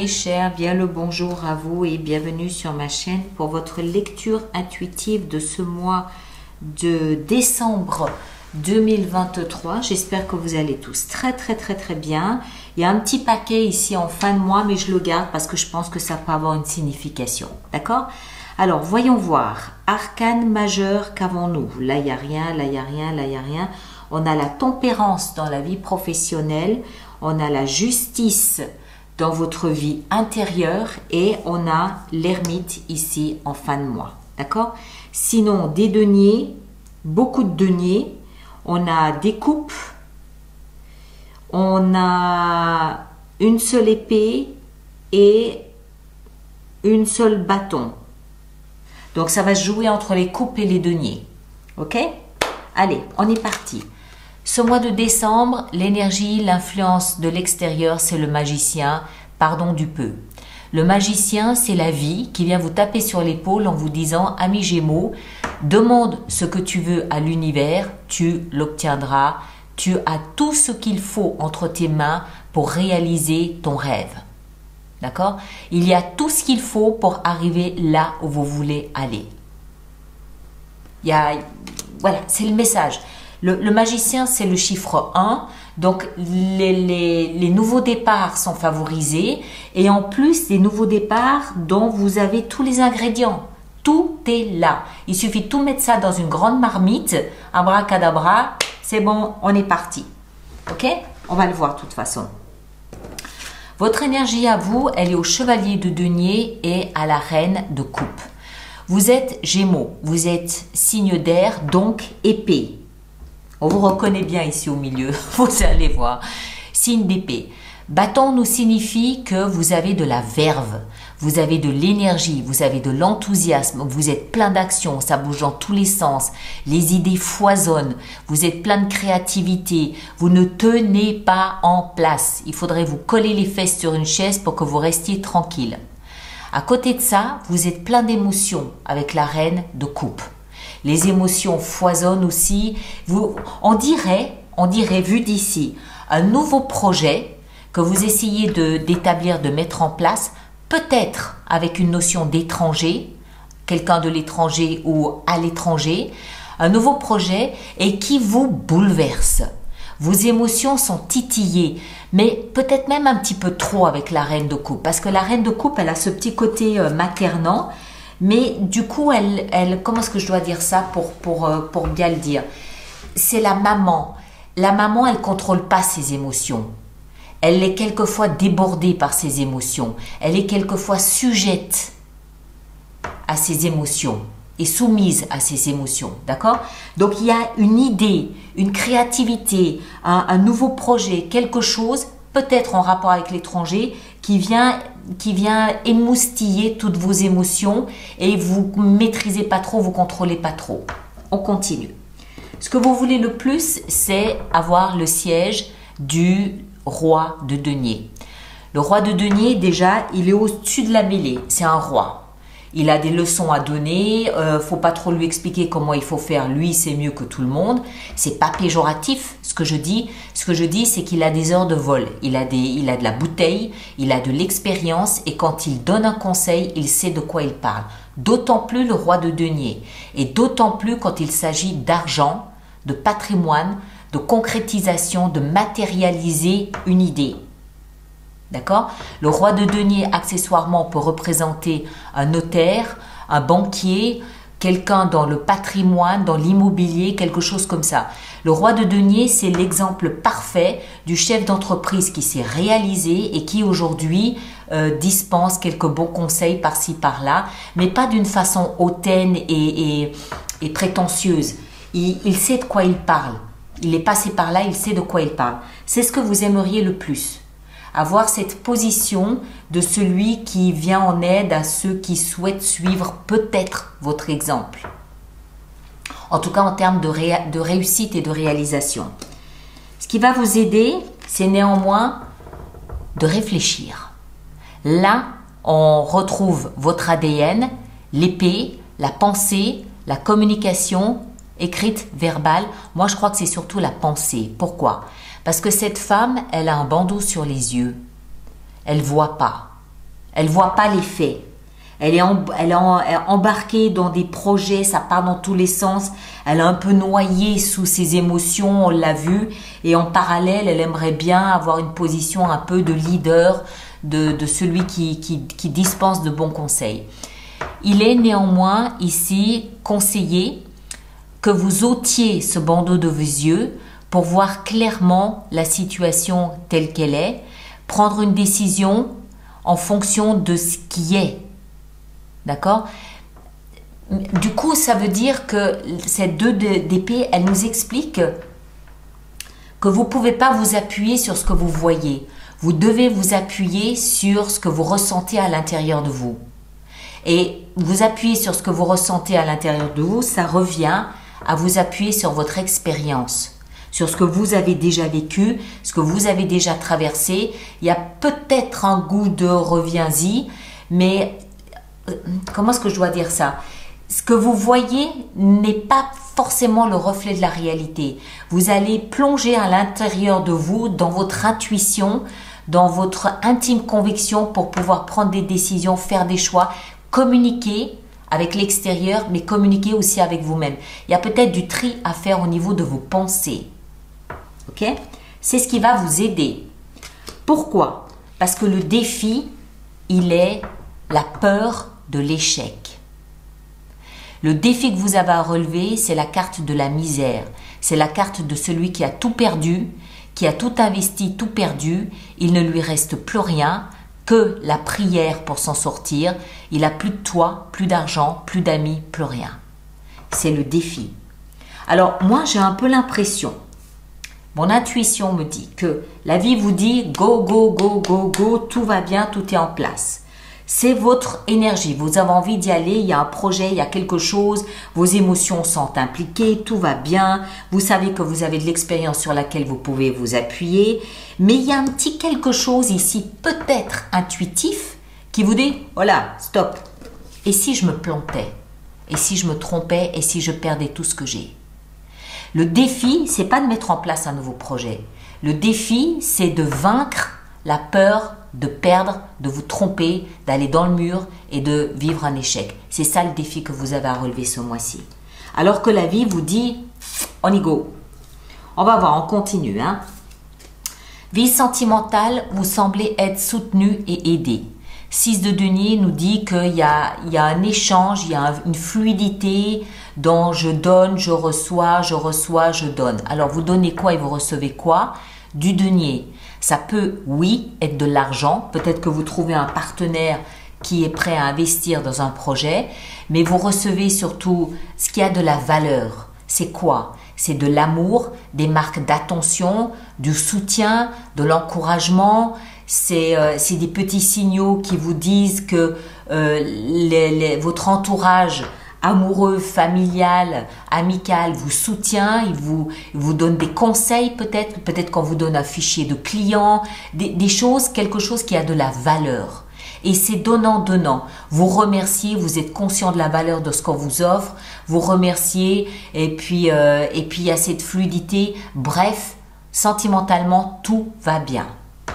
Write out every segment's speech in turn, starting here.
mes chers, bien le bonjour à vous et bienvenue sur ma chaîne pour votre lecture intuitive de ce mois de décembre 2023. J'espère que vous allez tous très bien. Il y a un petit paquet ici en fin de mois, mais je le garde parce que je pense que ça peut avoir une signification. D'accord? Alors, voyons voir. Arcane majeur, qu'avons-nous? Là, il n'y a rien, là, il n'y a rien, là, il n'y a rien. On a la tempérance dans la vie professionnelle. On a la justice dans votre vie intérieure et on a l'ermite ici en fin de mois. D'accord? Sinon, des deniers, beaucoup de deniers. On a des coupes. On a une seule épée et une seule bâton. Donc, ça va se jouer entre les coupes et les deniers. Ok? Allez, on est parti. Ce mois de décembre, l'énergie, l'influence de l'extérieur, c'est le magicien, pardon du peu. Le magicien, c'est la vie qui vient vous taper sur l'épaule en vous disant « Ami Gémeaux, demande ce que tu veux à l'univers, tu l'obtiendras, tu as tout ce qu'il faut entre tes mains pour réaliser ton rêve. » D'accord? Il y a tout ce qu'il faut pour arriver là où vous voulez aller. Voilà, c'est le message. Le magicien, c'est le chiffre 1. Donc, les nouveaux départs sont favorisés. Et en plus, des nouveaux départs dont vous avez tous les ingrédients. Tout est là. Il suffit de tout mettre ça dans une grande marmite. Abracadabra, c'est bon, on est parti. Ok? On va le voir de toute façon. Votre énergie à vous, elle est au chevalier de denier et à la reine de coupe. Vous êtes Gémeaux, vous êtes signe d'air, donc épée. On vous reconnaît bien ici au milieu, vous allez voir. Signe d'épée. Bâton nous signifie que vous avez de la verve, vous avez de l'énergie, vous avez de l'enthousiasme, vous êtes plein d'action, ça bouge dans tous les sens, les idées foisonnent, vous êtes plein de créativité, vous ne tenez pas en place. Il faudrait vous coller les fesses sur une chaise pour que vous restiez tranquille. À côté de ça, vous êtes plein d'émotions avec la reine de coupe. Les émotions foisonnent aussi. On dirait, vu d'ici, un nouveau projet que vous essayez d'établir, de mettre en place, peut-être avec une notion d'étranger, quelqu'un de l'étranger ou à l'étranger, un nouveau projet et qui vous bouleverse. Vos émotions sont titillées, mais peut-être même un petit peu trop avec la reine de coupe, parce que la reine de coupe, elle a ce petit côté maternant. Mais du coup, comment est-ce que je dois dire ça pour bien le dire? C'est la maman. La maman, elle ne contrôle pas ses émotions. Elle est quelquefois débordée par ses émotions. Elle est quelquefois sujette à ses émotions et soumise à ses émotions. D'accord? Donc, il y a une idée, une créativité, un nouveau projet, quelque chose, peut-être en rapport avec l'étranger, qui vient émoustiller toutes vos émotions et vous maîtrisez pas trop, vous contrôlez pas trop. On continue. Ce que vous voulez le plus, c'est avoir le siège du roi de denier. Le roi de denier, déjà, il est au-dessus de la mêlée. C'est un roi. Il a des leçons à donner, faut pas trop lui expliquer comment il faut faire. Lui, c'est mieux que tout le monde. C'est pas péjoratif ce que je dis. Ce que je dis, c'est qu'il a des heures de vol. Il a de la bouteille, il a de l'expérience et quand il donne un conseil, il sait de quoi il parle. D'autant plus le roi de denier et d'autant plus quand il s'agit d'argent, de patrimoine, de concrétisation, de matérialiser une idée. D'accord? Le roi de denier, accessoirement, peut représenter un notaire, un banquier, quelqu'un dans le patrimoine, dans l'immobilier, quelque chose comme ça. Le roi de denier, c'est l'exemple parfait du chef d'entreprise qui s'est réalisé et qui aujourd'hui dispense quelques bons conseils par-ci, par-là, mais pas d'une façon hautaine et prétentieuse. Il sait de quoi il parle. Il est passé par là, il sait de quoi il parle. C'est ce que vous aimeriez le plus. Avoir cette position de celui qui vient en aide à ceux qui souhaitent suivre peut-être votre exemple. En tout cas, en termes de réussite et de réalisation. Ce qui va vous aider, c'est néanmoins de réfléchir. Là, on retrouve votre ADN, l'épée, la pensée, la communication écrite, verbale. Moi, je crois que c'est surtout la pensée. Pourquoi? Parce que cette femme, elle a un bandeau sur les yeux. Elle ne voit pas. Elle voit pas les faits. Elle est embarquée dans des projets, ça part dans tous les sens. Elle est un peu noyée sous ses émotions, on l'a vu. Et en parallèle, elle aimerait bien avoir une position un peu de leader, de celui qui dispense de bons conseils. Il est néanmoins ici conseillé que vous ôtiez ce bandeau de vos yeux pour voir clairement la situation telle qu'elle est, prendre une décision en fonction de ce qui est. D'accord? Du coup, ça veut dire que ces deux d'épée, elles nous expliquent que vous ne pouvez pas vous appuyer sur ce que vous voyez. Vous devez vous appuyer sur ce que vous ressentez à l'intérieur de vous. Et vous appuyer sur ce que vous ressentez à l'intérieur de vous, ça revient à vous appuyer sur votre expérience, sur ce que vous avez déjà vécu, ce que vous avez déjà traversé. Il y a peut-être un goût de reviens-y, mais comment est-ce que je dois dire ça? Ce que vous voyez n'est pas forcément le reflet de la réalité. Vous allez plonger à l'intérieur de vous, dans votre intuition, dans votre intime conviction pour pouvoir prendre des décisions, faire des choix, communiquer avec l'extérieur, mais communiquer aussi avec vous-même. Il y a peut-être du tri à faire au niveau de vos pensées. Ok? C'est ce qui va vous aider. Pourquoi? Parce que le défi, il est la peur de l'échec. Le défi que vous avez à relever, c'est la carte de la misère. C'est la carte de celui qui a tout perdu, qui a tout investi, tout perdu. Il ne lui reste plus rien que la prière pour s'en sortir. Il n'a plus de toit, plus d'argent, plus d'amis, plus rien. C'est le défi. Alors moi, j'ai un peu l'impression, mon intuition me dit que la vie vous dit go, go, go, go, go, tout va bien, tout est en place. C'est votre énergie, vous avez envie d'y aller, il y a un projet, il y a quelque chose, vos émotions sont impliquées, tout va bien, vous savez que vous avez de l'expérience sur laquelle vous pouvez vous appuyer, mais il y a un petit quelque chose ici, peut-être intuitif, qui vous dit, voilà, stop, et si je me plantais, et si je me trompais, et si je perdais tout ce que j'ai? Le défi, c'est pas de mettre en place un nouveau projet, le défi, c'est de vaincre la peur de perdre, de vous tromper, d'aller dans le mur et de vivre un échec. C'est ça le défi que vous avez à relever ce mois-ci. Alors que la vie vous dit, on y go. On va voir, on continue. Vie sentimentale, vous semblez être soutenu et aidé. 6 de denier nous dit qu'il y a un échange, il y a une fluidité dans je donne, je reçois, je donne. Alors vous donnez quoi et vous recevez quoi? Du denier. Ça peut, oui, être de l'argent. Peut-être que vous trouvez un partenaire qui est prêt à investir dans un projet, mais vous recevez surtout ce qui a de la valeur. C'est quoi? C'est de l'amour, des marques d'attention, du soutien, de l'encouragement. C'est des petits signaux qui vous disent que votre entourage amoureux, familial, amical vous soutient, il vous donne des conseils peut-être qu'on vous donne un fichier de clients, des choses, quelque chose qui a de la valeur. Et c'est donnant-donnant. Vous remerciez, vous êtes conscient de la valeur de ce qu'on vous offre, vous remerciez et puis il y a cette fluidité. Bref, sentimentalement, tout va bien.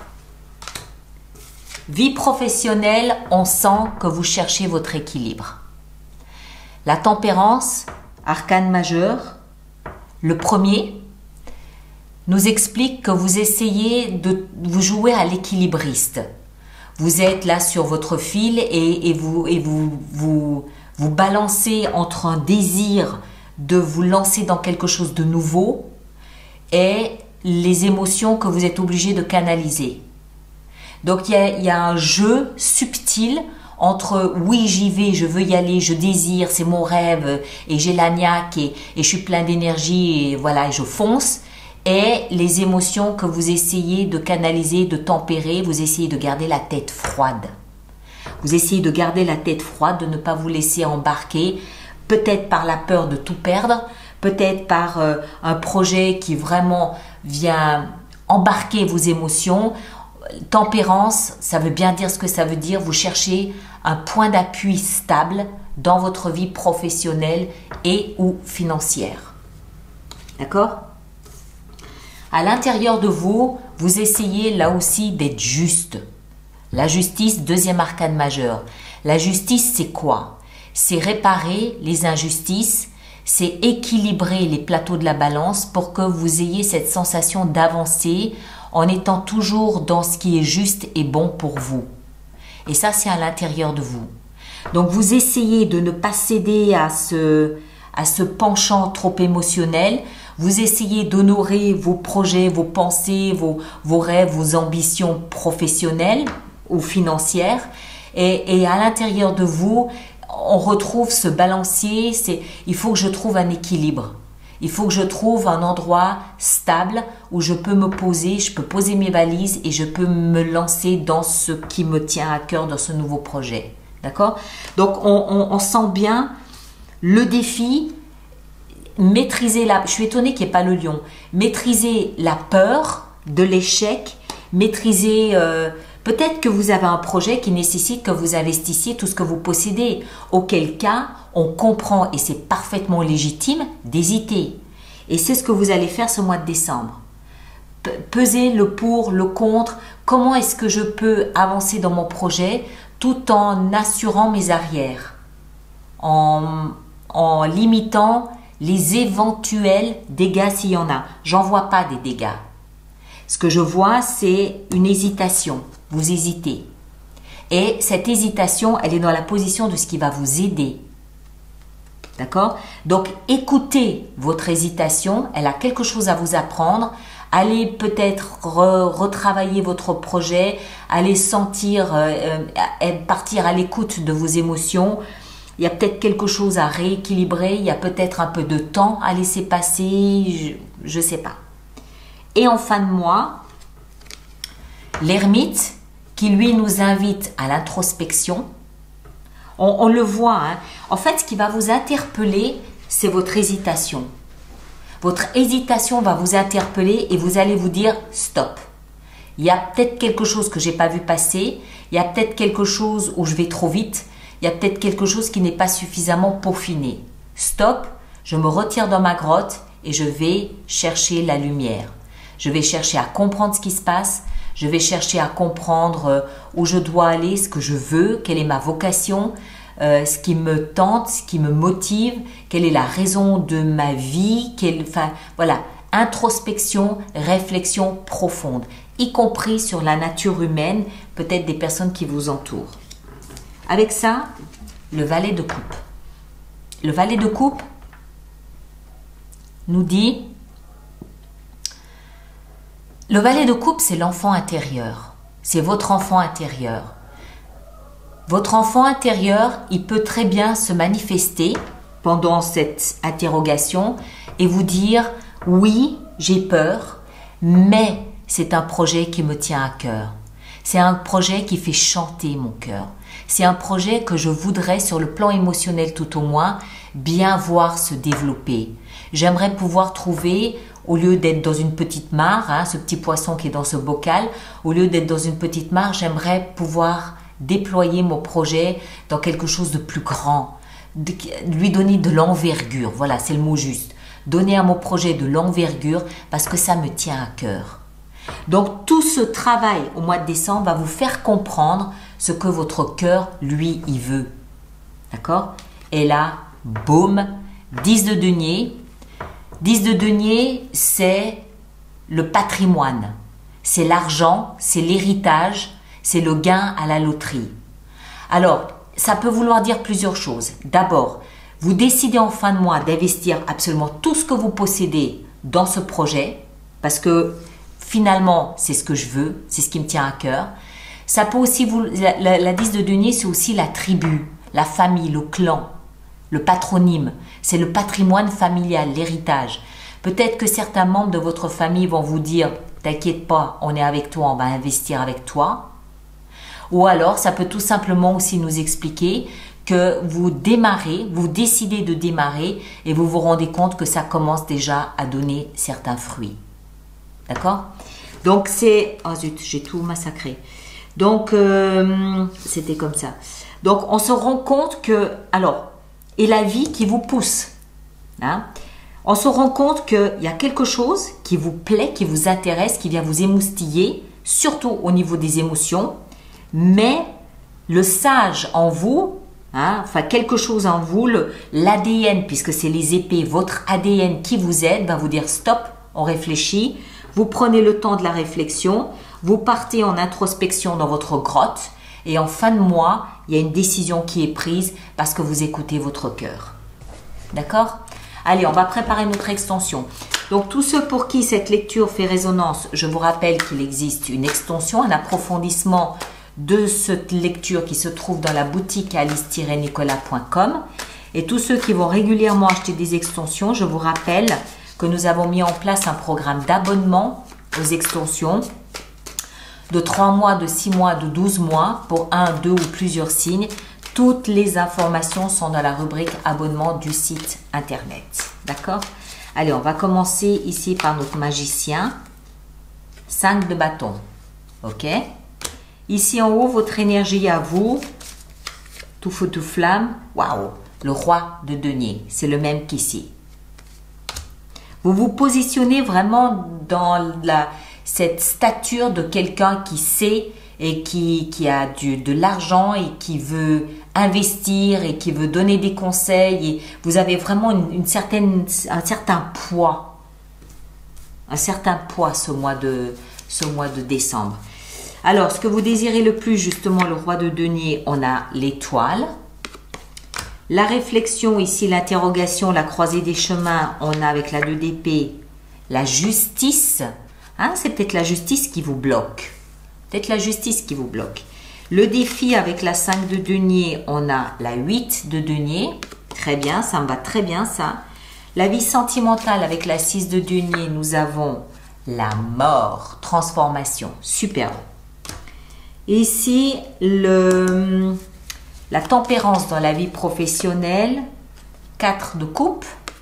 Vie professionnelle, on sent que vous cherchez votre équilibre. La tempérance, arcane majeur, le premier, nous explique que vous essayez de vous jouer à l'équilibriste. Vous êtes là sur votre fil et vous balancez entre un désir de vous lancer dans quelque chose de nouveau et les émotions que vous êtes obligé de canaliser. Donc il y a un jeu subtil entre oui j'y vais, je veux y aller, je désire, c'est mon rêve et j'ai la niaque et je suis plein d'énergie et voilà, et je fonce, et les émotions que vous essayez de canaliser, de tempérer, vous essayez de garder la tête froide. Vous essayez de garder la tête froide, de ne pas vous laisser embarquer, peut-être par la peur de tout perdre, peut-être par un projet qui vraiment vient embarquer vos émotions. Tempérance, ça veut bien dire ce que ça veut dire. Vous cherchez un point d'appui stable dans votre vie professionnelle et ou financière. D'accord? À l'intérieur de vous, vous essayez là aussi d'être juste. La justice, deuxième arcane majeur. La justice, c'est quoi? C'est réparer les injustices, c'est équilibrer les plateaux de la balance pour que vous ayez cette sensation d'avancer en étant toujours dans ce qui est juste et bon pour vous. Et ça, c'est à l'intérieur de vous. Donc, vous essayez de ne pas céder à ce penchant trop émotionnel. Vous essayez d'honorer vos projets, vos pensées, vos rêves, vos ambitions professionnelles ou financières. Et à l'intérieur de vous, on retrouve ce balancier. Il faut que je trouve un équilibre. Il faut que je trouve un endroit stable où je peux me poser, je peux poser mes valises et je peux me lancer dans ce qui me tient à cœur dans ce nouveau projet. D'accord? Donc, on sent bien le défi, je suis étonnée qu'il n'y ait pas le lion, maîtriser la peur de l'échec, maîtriser, peut-être que vous avez un projet qui nécessite que vous investissiez tout ce que vous possédez, auquel cas, on comprend, et c'est parfaitement légitime, d'hésiter. Et c'est ce que vous allez faire ce mois de décembre. Peser le pour, le contre, comment est-ce que je peux avancer dans mon projet tout en assurant mes arrières, en limitant les éventuels dégâts s'il y en a. J'en vois pas des dégâts. Ce que je vois, c'est une hésitation. Vous hésitez. Et cette hésitation, elle est dans la position de ce qui va vous aider. D'accord? Donc, écoutez votre hésitation. Elle a quelque chose à vous apprendre. Allez peut-être retravailler votre projet. Allez sentir, partir à l'écoute de vos émotions. Il y a peut-être quelque chose à rééquilibrer. Il y a peut-être un peu de temps à laisser passer. Je ne sais pas. Et en fin de mois, l'ermite qui lui nous invite à l'introspection. On le voit, hein. En fait, ce qui va vous interpeller, c'est votre hésitation. Votre hésitation va vous interpeller et vous allez vous dire stop. Il y a peut-être quelque chose que j'ai pas vu passer. Il y a peut-être quelque chose où je vais trop vite. Il y a peut-être quelque chose qui n'est pas suffisamment peaufiné. Stop, je me retire dans ma grotte et je vais chercher la lumière. Je vais chercher à comprendre ce qui se passe. Je vais chercher à comprendre où je dois aller, ce que je veux, quelle est ma vocation, ce qui me tente, ce qui me motive, quelle est la raison de ma vie, voilà, introspection, réflexion profonde, y compris sur la nature humaine, peut-être des personnes qui vous entourent. Avec ça, le valet de coupe. Le valet de coupe nous dit... Le valet de coupe, c'est l'enfant intérieur. C'est votre enfant intérieur. Votre enfant intérieur, il peut très bien se manifester pendant cette interrogation et vous dire « Oui, j'ai peur, mais c'est un projet qui me tient à cœur. C'est un projet qui fait chanter mon cœur. C'est un projet que je voudrais, sur le plan émotionnel tout au moins, bien voir se développer. J'aimerais pouvoir trouver... Au lieu d'être dans une petite mare, hein, ce petit poisson qui est dans ce bocal, au lieu d'être dans une petite mare, j'aimerais pouvoir déployer mon projet dans quelque chose de plus grand, lui donner de l'envergure. Voilà, c'est le mot juste. Donner à mon projet de l'envergure parce que ça me tient à cœur. Donc, tout ce travail au mois de décembre va vous faire comprendre ce que votre cœur, lui, il veut. D'accord? Et là, boum, 10 de denier. 10 de denier, c'est le patrimoine, c'est l'argent, c'est l'héritage, c'est le gain à la loterie. Alors, ça peut vouloir dire plusieurs choses. D'abord, vous décidez en fin de mois d'investir absolument tout ce que vous possédez dans ce projet, parce que finalement, c'est ce que je veux, c'est ce qui me tient à cœur. Ça peut aussi la 10 de denier, c'est aussi la tribu, la famille, le clan. Le patronyme, c'est le patrimoine familial, l'héritage. Peut-être que certains membres de votre famille vont vous dire « T'inquiète pas, on est avec toi, on va investir avec toi ». Ou alors, ça peut tout simplement aussi nous expliquer que vous démarrez, vous décidez de démarrer et vous vous rendez compte que ça commence déjà à donner certains fruits. D'accord? Donc, c'est... Oh zut, j'ai tout massacré. Donc, c'était comme ça. Donc, on se rend compte que... Alors, et la vie qui vous pousse. Hein? On se rend compte qu'il y a quelque chose qui vous plaît, qui vous intéresse, qui vient vous émoustiller, surtout au niveau des émotions. mais le sage en vous, hein, enfin quelque chose en vous, l'ADN, puisque c'est les épées, votre ADN qui vous aide, va vous dire stop, on réfléchit, vous prenez le temps de la réflexion, vous partez en introspection dans votre grotte et en fin de mois, il y a une décision qui est prise parce que vous écoutez votre cœur. D'accord? Allez, on va préparer notre extension. Donc, tous ceux pour qui cette lecture fait résonance, je vous rappelle qu'il existe une extension, un approfondissement de cette lecture qui se trouve dans la boutique alice-nicolas.com. Et tous ceux qui vont régulièrement acheter des extensions, je vous rappelle que nous avons mis en place un programme d'abonnement aux extensions de 3 mois, de 6 mois, de 12 mois pour 1, 2 ou plusieurs signes. Toutes les informations sont dans la rubrique abonnement du site internet. D'accord? Allez, on va commencer ici par notre magicien. 5 de bâton. Ok? Ici en haut, votre énergie à vous. Tout feu, tout flamme. Waouh! Le roi de denier. C'est le même qu'ici. Vous vous positionnez vraiment dans cette stature de quelqu'un qui sait et qui a de l'argent et qui veut investir et qui veut donner des conseils. Et vous avez vraiment un certain poids. Un certain poids ce mois de décembre. Alors, ce que vous désirez le plus, justement, le roi de denier, on a l'étoile. La réflexion, ici, l'interrogation, la croisée des chemins, on a avec la 2 d'épée, la justice. Hein, c'est peut-être la justice qui vous bloque. Peut-être la justice qui vous bloque. Le défi avec la 5 de denier, on a la 8 de denier. Très bien, ça me va très bien ça. La vie sentimentale avec la 6 de denier, nous avons la mort, transformation. Superbe. Ici, la tempérance dans la vie professionnelle, 4 de coupe,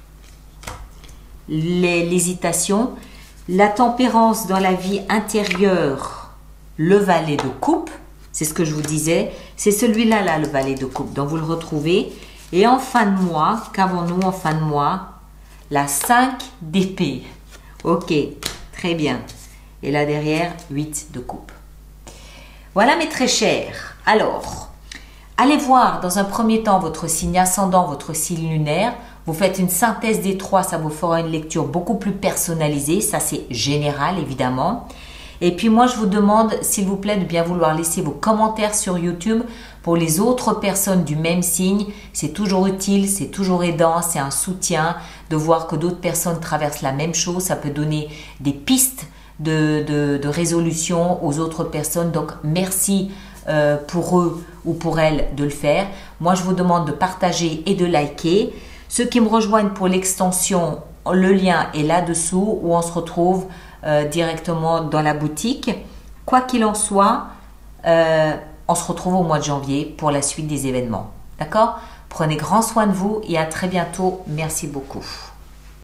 l'hésitation, la tempérance dans la vie intérieure, le valet de coupe, c'est ce que je vous disais, c'est celui-là, là, le valet de coupe, donc vous le retrouvez. Et en fin de mois, qu'avons-nous en fin de mois? La 5 d'épée. Ok, très bien. Et là derrière, 8 de coupe. Voilà mes très chers. Alors, allez voir dans un premier temps votre signe ascendant, votre signe lunaire. Vous faites une synthèse des 3, ça vous fera une lecture beaucoup plus personnalisée. Ça, c'est général, évidemment. Et puis moi, je vous demande, s'il vous plaît, de bien vouloir laisser vos commentaires sur YouTube pour les autres personnes du même signe. C'est toujours utile, c'est toujours aidant, c'est un soutien de voir que d'autres personnes traversent la même chose. Ça peut donner des pistes de résolution aux autres personnes. Donc, merci pour eux ou pour elles de le faire. Moi, je vous demande de partager et de liker. Ceux qui me rejoignent pour l'extension, le lien est là-dessous où on se retrouve directement dans la boutique. Quoi qu'il en soit, on se retrouve au mois de janvier pour la suite des événements. D'accord? Prenez grand soin de vous et à très bientôt. Merci beaucoup.